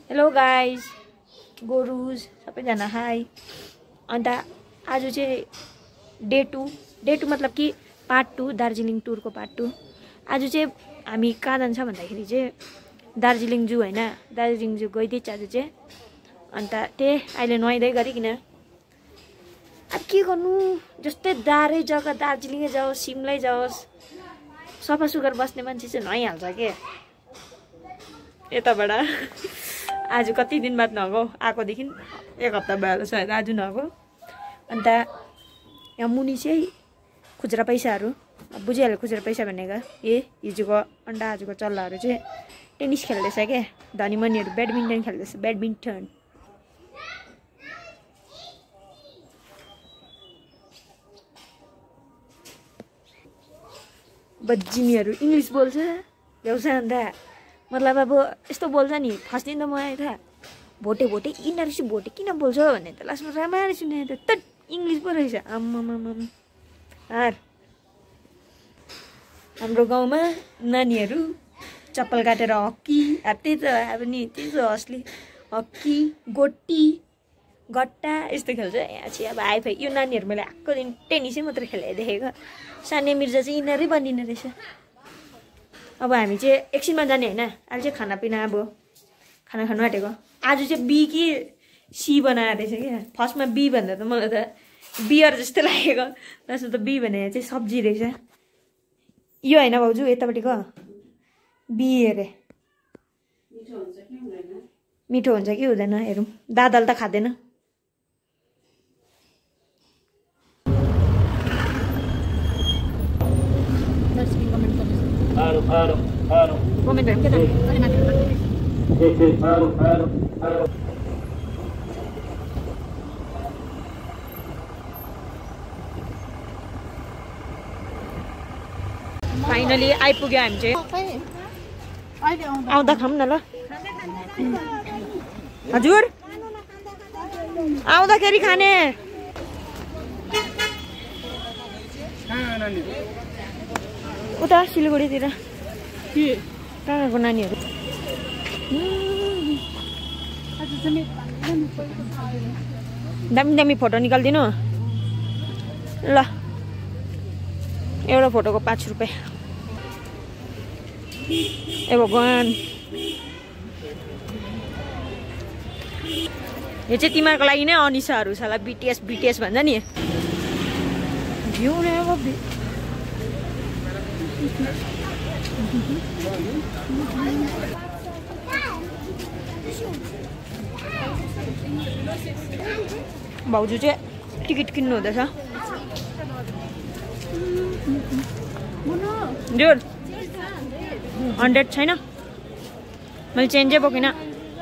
Hello guys गोरुज सबैजना high. अन्त आज चाहिँ डे टू मतलब कि पार्ट 2 दार्जिलिङ टुरको पार्ट 2। आज चाहिँ हामी कहाँ जान्छ भन्दाखेरि चाहिँ दार्जिलिङ जू होइन, दार्जिलिङ जू गइदिन्छ आज चाहिँ। अन्त त्यही अहिले नुहाइदै गरिकन अब के गर्नु, जस्तै दारै जग्गा दार्जिलिङै जाओस् सिमलै जाओस् सफा सुग्घर बस्ने मान्छे चाहिँ नुहाइहाल्छ के यताबाट। आज कति दिन बाद नगयो, आएकोदेखि 1 हप्ता भयो सायद, आज नगयो। अन्त यहाँ मुनि चाहिँ खुजुरा पैसाहरू बुझिहाल्यो, खुजुरा पैसा भनेको हिजोको अन्डा आजको चल्लाहरू चाहिँ टेनिस खेल्दैछ क्या, धनी मनीहरू ब्याडमिन्टन खेल्दैछ, ब्याडमिन्टन। बज्जिनीहरू इङ्ग्लिस बोल्छ ल्याउँछ। अन्त मतलब अब यस्तो बोल्छ नि, फर्स्ट दिन त म आएँ था भोटे यिनीहरू चाहिँ भोटे किन बोल्छ भन्ने त लास्टमा राम्ररी सुने त इङ्ग्लिस पो रहेछ। आम्मामाम हार हाम्रो गाउँमा नानीहरू चप्पल काटेर हक्की, अब त्यही त अब नि त्यही त असली हक्की गोटी गट्टा यस्तो खेल्छ। यहाँ चाहिँ अब आइफाइ यो नानीहरू मैले आएको दिन टेनिसै मात्रै खेलेर देखेको, सानिया मिर्जा चाहिँ यिनीहरू बनिने रहेछ। अब हामी चाहिँ एकछिनमा जाने होइन, अहिले चाहिँ खानापिना अब खाना खानु आँटेको। आज चाहिँ बी कि सी बनाएर रहेछ क्या, फर्स्टमा बी भन्दा त मलाई त बियर जस्तो लागेको, लास्टमा त बी भनेर चाहिँ सब्जी रहेछ। यो होइन भाउजू यतापट्टिको बी अरे, मिठो हुन्छ कि हुँदैन हेरौँ। दादाले त खाँदैन। फाइनली आइपुग्यो हामी चाहिँ। आउँदा खाऊँ न ल हजुर, आउँदाखेरि खाने। उता सिलगढीतिर कहाँको नानीहरू दामी दामी फोटो निकालिदिनु ल। एउटा फोटोको 5 रुपियाँ। ए भगवान, यो चाहिँ तिमीहरूको लागि नै अनिसाहरू साला बिटिएस भन्छ नि। भ्यू नै अब भाउजू चाहिँ टिकट किन्नु हुँदैछ। जुर 100 छैन, मैले चेन्जै बोकिनँ।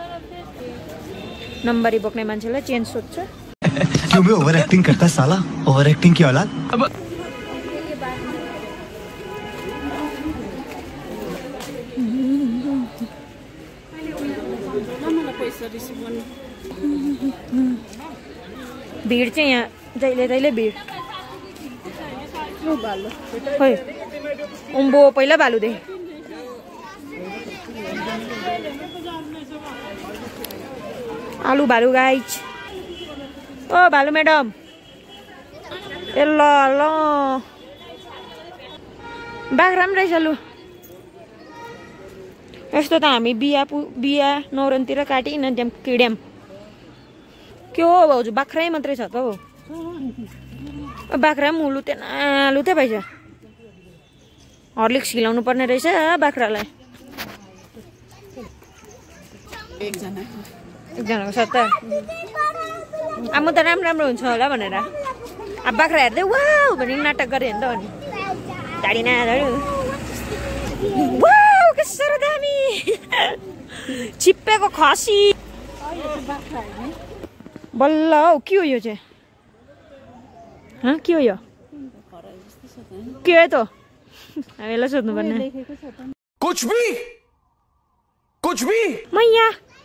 नम्बरी बोक्ने मान्छेलाई चेन्ज सोध्छ। क्यों बे ओभर एक्टिंग करता है साला, ओभर एक्टिंग की औलाद। अब भीड़ चाहिँ यहाँ जहिले भीड़। खोइ उम्बो पहिला भालु देखेँ। आलु भालु गाइज। ओ भालु म्याडम ए ल ल बाख्रा पनि रहेछ लु। यस्तो त हामी बिहा नौरनतिर काटिकन त्यहाँ किड्याम। के हो भाउजू बाख्रै मात्रै छ त हो, बाख्रा पनि लुते भएछ। हर्लिक्स खिलाउनु पर्ने रहेछ बाख्रालाई। एकजनाको साथ त अब म त राम्रो हुन्छ होला भनेर अब बाख्रा हेर्दै वाउ भने नाटक गरेँ नि त। अनि ढाडी नधाडी वाउ के साह्रो दामी छिप्पेको खसी बल्ल हौ। के हो यो चाहिँ? के हो यो? के हो त? हामीलाई सोध्नु पर्ने। कुछ भी मैया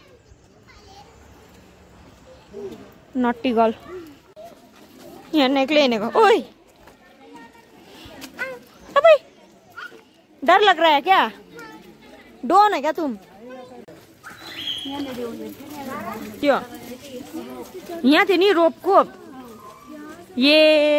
नट्टी गर्ल यहाँ एक्लै हिँडेको। ओए अबे डर लग रहा है क्या? डोन है क्या तुम? त्यो यहाँ थियो नि रोपको ए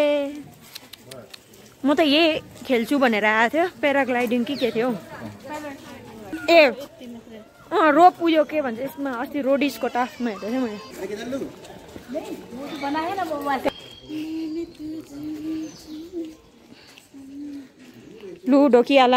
म त यही खेल्छु भनेर आएको थियो प्याराग्लाइडिङ के थियो ए रोप उयो के भन्छ यसमा अस्ति रोडिसको टास्कमा हेर्दै थिएँ मैले लु ढोकिहाला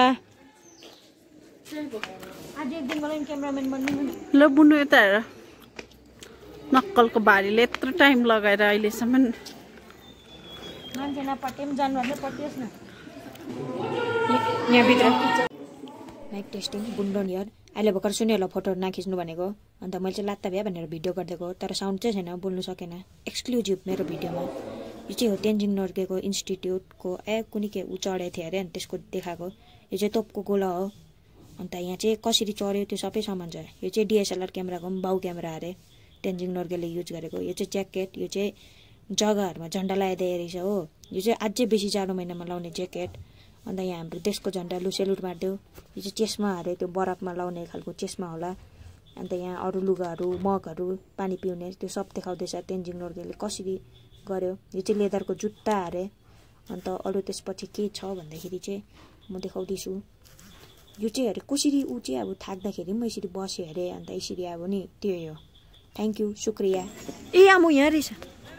आज एक दिन मलाई क्यामेराम्यान बन्नु ल बुनु यता हेर नक्कलको बारीले यत्रो टाइम लगाएर अहिलेसम्म मान्छे नपट्टे पनि जानु भने पट्टियोस् न यहाँभित्र माइक टेस्टिङ बुन्डोन यार अहिले भर्खर सुनेहरूलाई फोटोहरू नखिच्नु भनेको अन्त मैले चाहिँ लात्ता भ्या भनेर भिडियो गरिदिएको तर साउन्ड चाहिँ छैन बोल्नु सकेन एक्सक्लुजिभ मेरो भिडियोमा यो चाहिँ हो तेन्जिङ नोर्गेको इन्स्टिट्युटको कुनै के ऊ चढेको थियो अरे अनि त्यसको देखाएको यो चाहिँ तोपको गोला हो अन्त यहाँ चाहिँ कसरी चढ्यो त्यो सबै सामान छ यो चाहिँ डिएसएलआर क्यामेराको पनि बाउ क्यामेरा अरे तेन्जिङ नोर्गेले युज गरेको यो चाहिँ ज्याकेट यो चाहिँ जग्गाहरूमा झन्डा लगाइदिए रहेछ हो यो चाहिँ अझै बेसी जाडो महिनामा लाउने ज्याकेट अन्त यहाँ हाम्रो देशको झन्डा लु सेलुट मारिदियो यो चाहिँ चेस्मा अरे त्यो बरफमा लाउने खालको चेस्मा होला अन्त यहाँ अरू लुगाहरू मगहरू पानी पिउने त्यो सब देखाउँदैछ तेन्जिङ नोर्गेले कसरी गर्यो यो चाहिँ लेदरको जुत्ता अरे अन्त अरू त्यसपछि के छ भन्दाखेरि चाहिँ म देखाउँदैछु यो चाहिँ अरे कसरी ऊ चाहिँ अब थाक्दाखेरि पनि यसरी बस्यो अरे अन्त यसरी अब नि त्यो हो थ्याङ्क यू शुक्रिया ए आमु यहाँ रहेछ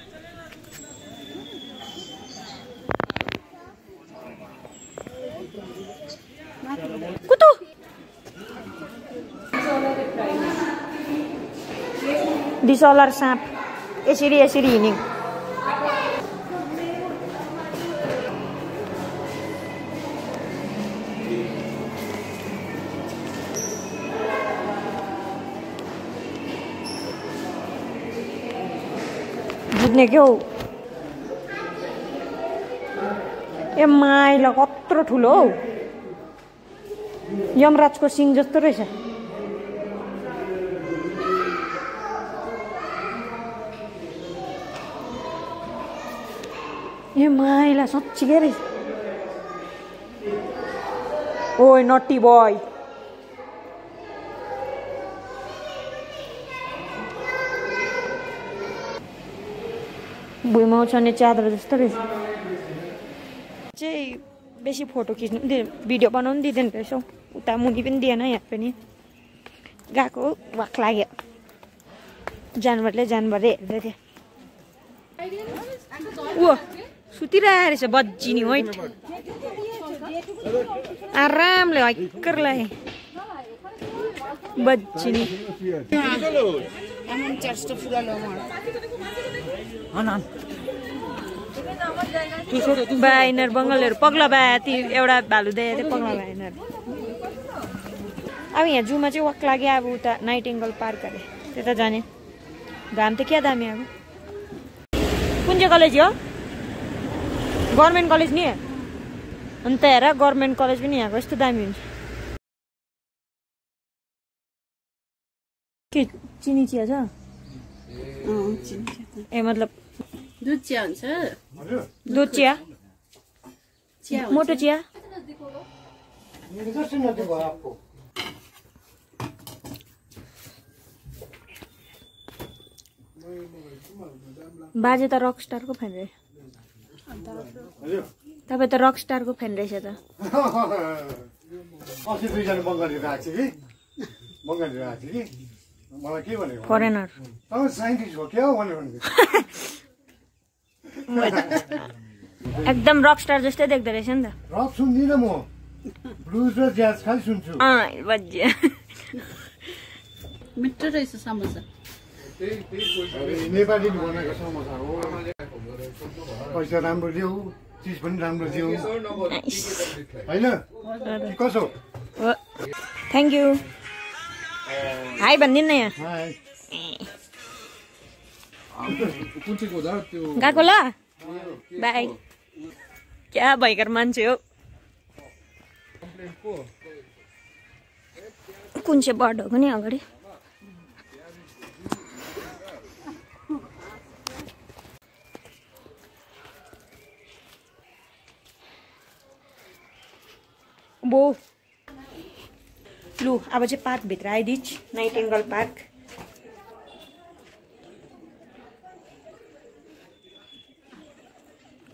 कुतो डिसलर साँप यसरी यसरी हिँड्यो बुझ्ने क्या हो ए माइला कत्रो ठुलो हौ यमराजको सिङ जस्तो रहेछ ए माइला साँच्चीकै रहेछ ओइ नटी बोय भुइँमा उछाउने च्यादर जस्तो रहेछ चाहिँ बेसी फोटो खिच्नु पनि भिडियो बनाउनु दिँदैन रहेछ हौ उता मुनि पनि दिएन यहाँ पनि गएको वाक लाग्यो जानवरले हेर्दै थिएँ ऊ सुतिरहेको रहेछ बज्जिनी होइन आरामले हैक्करलाई बज्जिनी बाइनर बङ्गालहरू पग्ला बाती एउटा भालु देखेको थिएँ पग्ला बाइनर अब यहाँ जूमा चाहिँ वाक लाग्यो अब उता नाइटिङ्गल पार्क अरे त्यता जाने घाम त क्या दामी अब कुन चाहिँ कलेज हो गभर्मेन्ट कलेज नि अन्त हेर गभर्मेन्ट कलेज पनि यहाँको यस्तो दामी हुन्छ के चिनी चिया छ ए मतलब दुध चिया हुन्छ दुध चिया मोटो चिया बाजे त रकस्टारको फ्यान रहेछ तपाईँ त रकस्टारको फ्यान रहेछ त फरेनर एकदम रकस्टार जस्तै देख्दो रहेछ नि त रक सुन्दिनँ म ब्लुज र ज्याज खालि सुन्छु बज्यो मिठो रहेछ समोसा नेपाली बनाएको समोसा हो पैसा राम्रो दिऊ चिज पनि राम्रो दिऊ होइन कसो थ्याङ्क यू हाई भनिदिनु न यहाँ गएको ल बाई क्या भयङ्कर मान्छे हो कुन चाहिँ बर्ड हो नि अगाडि बो लु अब चाहिँ पार्कभित्र आइदिन्छ नाइटिङ्गल पार्क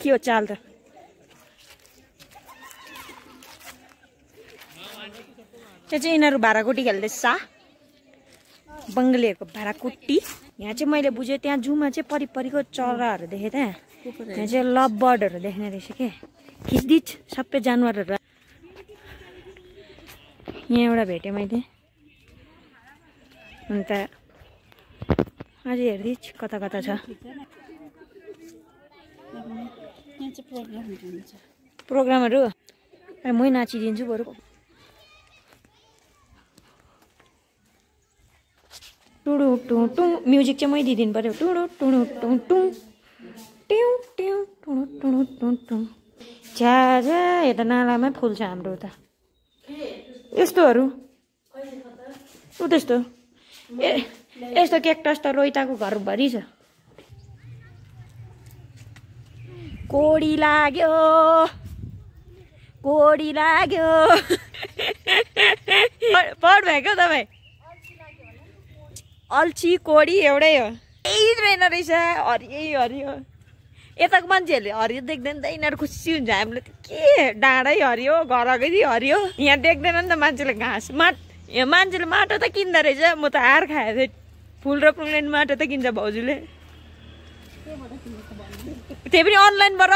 के हो चाल त त्यो चाहिँ यिनीहरू भाँडाकुटी खेल्दैछ बङ्गालीहरूको भाँडाकुटी यहाँ चाहिँ मैले बुझेँ त्यहाँ जूमा चाहिँ परिपरिको चराहरू देखेँ त यहाँ चाहिँ लभ बर्डहरू देख्ने रहेछ के खिच्दिच सबै जनावरहरू यहाँ एउटा भेटेँ मैले अन्त अझै हेर्दिच कता कता छ प्रोग्रामहरू मै नाचिदिन्छु बरु टुडु टु टु म्युजिक चाहिँ मै दिइदिनु पर्यो टुडु टुडु टु टु ट्यु ट्यु टुडु टुडु टु टु झ्याझ्या यता नालामै फुल्छ हाम्रो उता यस्तोहरू उ त्यस्तो ए यस्तो क्याक्टस त रोहिताको घरभरि छ कोडी लाग्यो पढ भएको तपाईँ अल्छी कोडी एउटै हो यही रहेन रहेछ हरियो हरियो यताको मान्छेहरूले हरियो देख्दैन त यिनीहरू खुसी हुन्छ हामीले त के डाँडै हरियो घर अगाडि हरियो यहाँ देख्दैन नि त मान्छेले घाँस यहाँ मान्छेले माटो त किन्दा रहेछ म त हार खाएँ थिएँ फुल र फुल्ने माटो त किन्छ भाउजूले त्यही पनि अनलाइनबाट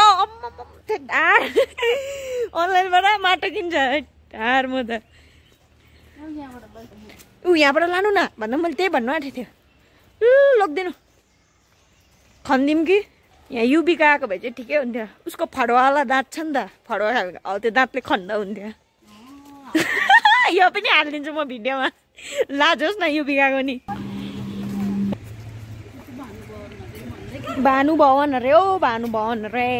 अनलाइनबाट माटो किन्छ हार म त यहाँबाट लानु न भन्दा मैले त्यही भन्नु आँटेको थियो लग्दैन खनिदिउँ कि यहाँ युबिका आएको भए चाहिँ ठिकै हुन्थ्यो उसको फडुवाला दाँत छ नि त फडुवा खालको हौ त्यो दाँतले खन्दा हुन्थ्यो यो पनि हालिदिन्छु म भिडियोमा लाजोस् न युबिकाको नि भानुभवन अरे ओ भानुभवन अरे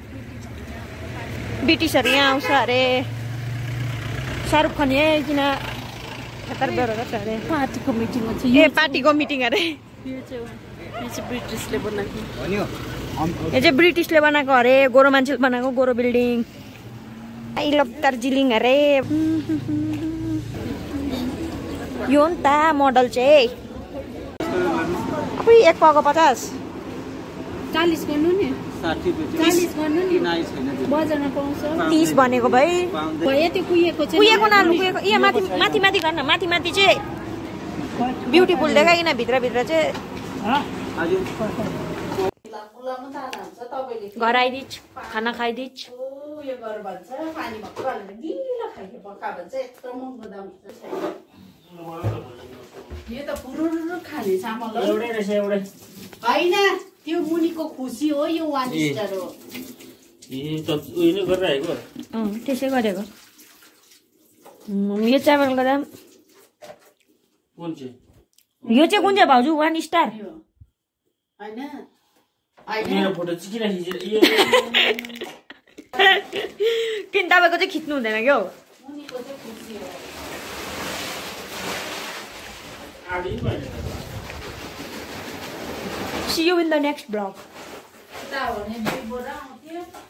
ब्रिटिसहरू यहाँ आउँछ अरे शाहरुख खान यहाँ किन अरे पार्टीको मिटिङ हुन्छ ए पार्टीको मिटिङ अरे यो चाहिँ ब्रिटिसले बनाएको यो चाहिँ ब्रिटिसले बनाएको अरे गोरो मान्छेले बनाएको गोरो बिल्डिङ आई लभ दार्जिलिङ अरे यो नि त मोडल चाहिँ एक पाउको 50 40 गर्नु नि 40 गर्नु नि बजारमा पाउँछ 30 भनेको भाइ भयो त्यो कुहिएको चाहिँ कुहिएको नानु कुहिएको यहाँ माथि माथि माथि गर्न माथि माथि चाहिँ ब्युटिफुल देखाइकन भित्र चाहिँ घर आइदिच खाना खाइदिच यो गर भन्छ पानी भक्कु हालेर गिलो खाइके पक्का भन्छ यत्रो महँगो दाम यो त पुरुरु खाने चामल हो एउटै रहेछ एउटै हैन त्यो मुनिको खुसी हो यो 1 स्टार हो ए त उहिले गरिरहेको त्यसै गरेको यो चामलको दाम कुन चाहिँ यो चाहिँ कुन चाहिँ भाउजू 1 स्टार हैन मेरो फोटो चाहिँ किन खिचेर किन तपाईँको चाहिँ खिच्नु हुँदैन क्या हो मुनिको चाहिँ खुसी हो See you in the next vlog. ता भने 2 बोरा आउँथ्यो